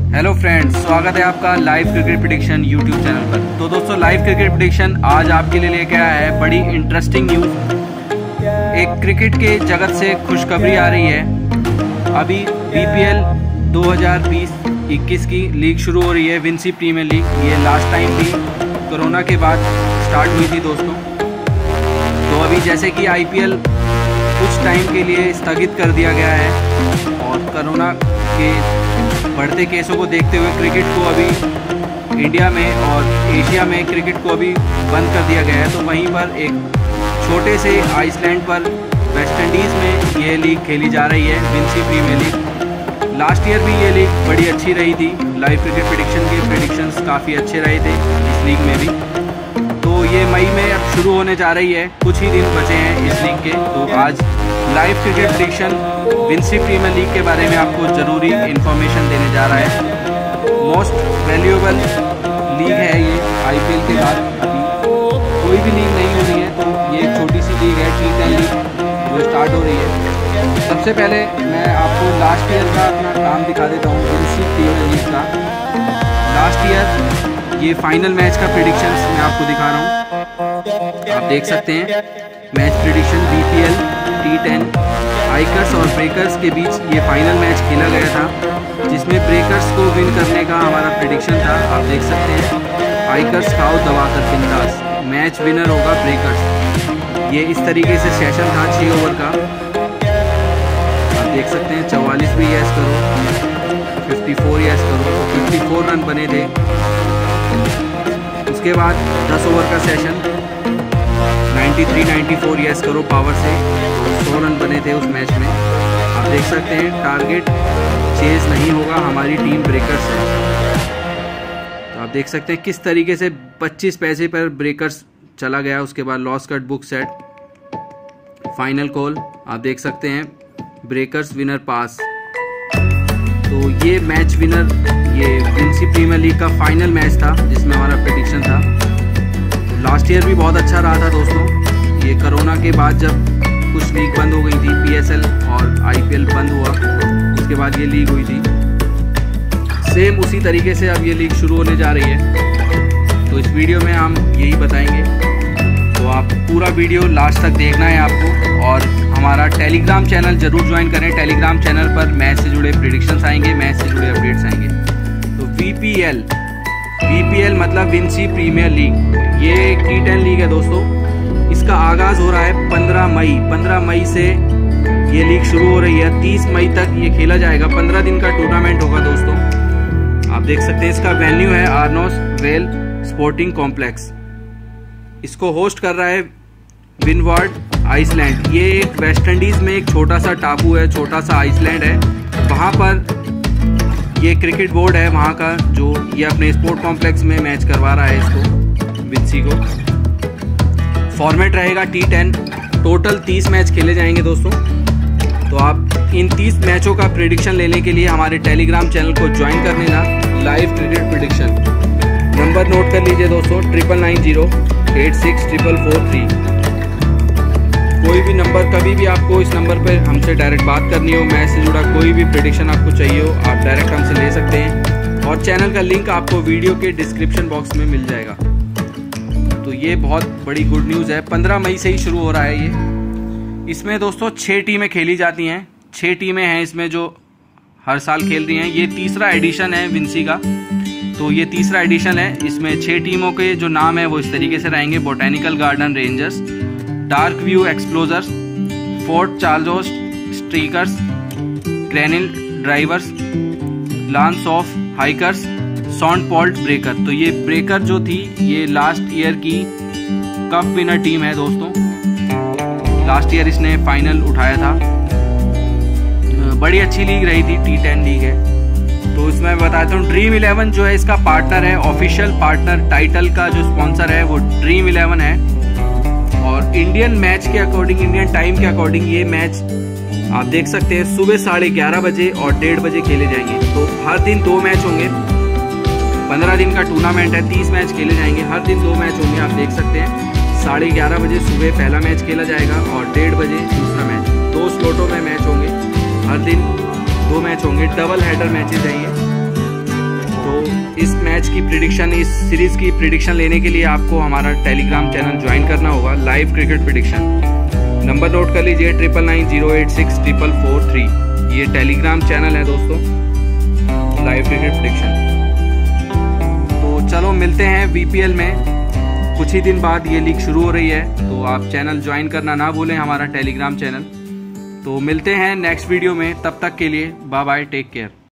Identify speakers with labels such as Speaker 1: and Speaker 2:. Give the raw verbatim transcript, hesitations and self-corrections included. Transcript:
Speaker 1: Hello friends, स्वागत है आपका live cricket prediction YouTube channel पर। तो दोस्तों, लाइव क्रिकेट प्रेडिक्शन आज आपके लिए लेके आया है बड़ी इंटरेस्टिंग न्यूज़। एक क्रिकेट के जगत से खुशखबरी आ रही है। अभी बीपीएल दो हज़ार बीस इक्कीस की लीग शुरू हो रही है, विंसी प्रीमियर लीग। ये लास्ट टाइम भी कोरोना के बाद स्टार्ट हुई थी दोस्तों। तो अभी जैसे कि आईपीएल कुछ टाइम के लिए स्थगित कर दिया गया है और कोरोना के बढ़ते केसों को देखते हुए क्रिकेट को अभी इंडिया में और एशिया में क्रिकेट को अभी बंद कर दिया गया है। तो वहीं पर एक छोटे से आइसलैंड पर वेस्ट इंडीज़ में ये लीग खेली जा रही है, Vincy premier league. Last year भी ये लीग बड़ी अच्छी रही थी। लाइव क्रिकेट प्रेडिक्शन के प्रेडिक्शंस काफ़ी अच्छे रहे थे इस लीग में भी। तो ये मई में अब शुरू होने जा रही है, कुछ ही दिन बचे हैं इस लीग के। तो आज live cricket prediction Vincy premier league के बारे में आपको ज़रूरी इन्फॉर्मेशन देने जा रहा है। मोस्ट वैल्यूएबल लीग है ये आईपीएल के बाद। अभी कोई भी लीग नहीं हो रही है, तो ये एक छोटी सी लीग है, टी टेन लीग जो स्टार्ट हो रही है। सबसे पहले मैं आपको लास्ट ईयर का अपना काम दिखा देता हूँ विंसी प्रीमियर लीग का। लास्ट ईयर ये फाइनल मैच का प्रेडिक्शंस मैं आपको दिखा रहा हूँ। आप देख सकते हैं match prediction BPL T ten hikers और ब्रेकर्स के बीच ये फाइनल मैच खेला गया था, जिसमें ब्रेकर्स को विन करने का हमारा प्रेडिक्शन था। आप देख सकते हैं हाइकर्स खाओ दबाकर बिंदास, मैच विनर होगा ब्रेकर्स। ये इस तरीके से सेशन था छः ओवर का। आप देख सकते हैं चौवालीस भी यस करो, चौवन यस करो, चौवन रन बने थे। उसके बाद दस ओवर का सेशन तिरानवे चौरानवे यस करो पावर से, तो सौ रन बने थे उस मैच में। आप देख सकते हैं टारगेट चेज नहीं होगा, हमारी टीम ब्रेकर्स है। तो आप देख सकते हैं किस तरीके से पच्चीस पैसे पर ब्रेकर्स चला गया। उसके बाद loss cut book set final call, आप देख सकते हैं ब्रेकर्स विनर पास। तो ये मैच विनर ये विंसी प्रीमियर लीग का फाइनल मैच था जिसमें हमारा प्रेडिक्शन था। तो लास्ट ईयर भी बहुत अच्छा रहा था दोस्तों। ये कोरोना के बाद जब कुछ लीग बंद हो गई थी, पीएसएल और आईपीएल बंद हुआ, उसके बाद ये लीग हुई थी। सेम उसी तरीके से अब ये लीग शुरू होने जा रही है। तो इस वीडियो में हम यही बताएंगे, तो आप पूरा वीडियो लास्ट तक देखना है आपको। और हमारा टेलीग्राम चैनल जरूर ज्वाइन करें। टेलीग्राम चैनल पर मैच से जुड़े प्रेडिक्शंस आएंगे, मैच से जुड़े अपडेट्स आएंगे। तो वीपीएल वीपीएल मतलब विंसी प्रीमियर लीग, ये एक टी टेन लीग है दोस्तों। इसका आगाज़ हो रहा है पंद्रह मई पंद्रह मई से ये लीग शुरू हो रही है। तीस मई तक ये खेला जाएगा। पंद्रह दिन का टूर्नामेंट होगा दोस्तों। आप देख सकते हैं इसका वेन्यू है आर्नोस वेल स्पोर्टिंग कॉम्प्लेक्स। इसको होस्ट कर रहा है विंडवार्ड आइसलैंड। ये एक वेस्ट इंडीज़ में एक छोटा सा टापू है, छोटा सा आइसलैंड है। वहाँ पर ये क्रिकेट बोर्ड है वहाँ का, जो ये अपने स्पोर्ट कॉम्प्लेक्स में मैच करवा रहा है इसको, विंसी को। फॉर्मेट रहेगा टी टेन। टोटल तीस मैच खेले जाएंगे दोस्तों। तो आप इन तीस मैचों का प्रेडिक्शन लेने के लिए हमारे टेलीग्राम चैनल को ज्वाइन कर लेना, live cricket prediction. Number note कर लीजिए दोस्तों, triple nine zero eight six triple four three. कोई भी नंबर, कभी भी आपको इस नंबर पर हमसे डायरेक्ट बात करनी हो, मैच से जुड़ा कोई भी प्रेडिक्शन आपको चाहिए हो, आप डायरेक्ट हमसे ले सकते हैं। और चैनल का लिंक आपको वीडियो के डिस्क्रिप्शन बॉक्स में मिल जाएगा। तो ये बहुत बड़ी गुड न्यूज़ है। पंद्रह मई से ही शुरू हो रहा है ये। इसमें दोस्तों छः टीमें खेली जाती हैं। छः टीमें हैं इसमें जो हर साल खेल रही हैं। ये तीसरा एडिशन है विंसी का। तो ये तीसरा एडिशन है। इसमें छः टीमों के जो नाम है वो इस तरीके से रहेंगे: botanical garden rangers, dark view explorers, Fort Charles strikers, ग्रेनिल ड्राइवर्स, लांस ऑफ हाइकर्स, सॉन्ट पॉल्ट ब्रेकर। तो ये ब्रेकर जो थी ये लास्ट ईयर की कप विनर टीम है दोस्तों। लास्ट ईयर इसने फाइनल उठाया था। बड़ी अच्छी लीग रही थी, टी टेन लीग है। तो इसमें मैं बताता हूँ, ड्रीम इलेवन जो है इसका पार्टनर है, ऑफिशियल पार्टनर। टाइटल का जो स्पॉन्सर है वो ड्रीम इलेवन है। और इंडियन मैच के अकॉर्डिंग, इंडियन टाइम के अकॉर्डिंग ये मैच आप देख सकते हैं सुबह साढ़े ग्यारह बजे और डेढ़ बजे खेले जाएंगे। तो हर दिन दो मैच होंगे। पंद्रह दिन का टूर्नामेंट है, तीस मैच खेले जाएंगे, हर दिन दो मैच होंगे। आप देख सकते हैं साढ़े ग्यारह बजे सुबह पहला मैच खेला जाएगा और डेढ़ बजे दूसरा मैच। दो स्लॉटों में मैच होंगे, हर दिन दो मैच होंगे। डबल हेडर मैचेज हैं ये। मैच की प्रिडिक्शन, इस सीरीज की प्रिडिक्शन लेने के लिए आपको हमारा टेलीग्राम चैनल ज्वाइन करना होगा, live cricket prediction. Number note कर लीजिए, triple nine zero eight six triple four three. ये टेलीग्राम चैनल है दोस्तों, लाइव क्रिकेट प्रिडिक्शन। तो चलो मिलते हैं वीपीएल में, कुछ ही दिन बाद ये लीग शुरू हो रही है, तो आप चैनल ज्वाइन करना ना भूलें, हमारा टेलीग्राम चैनल। तो मिलते हैं नेक्स्ट वीडियो में, तब तक के लिए बाय बाय, टेक केयर।